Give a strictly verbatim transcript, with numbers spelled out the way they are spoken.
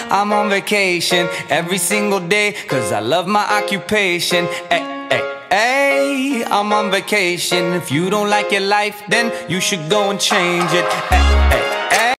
I'm on vacation every single day, cause I love my occupation. Ay, ay, ay, I'm on vacation. If you don't like your life, then you should go and change it. Ay, ay.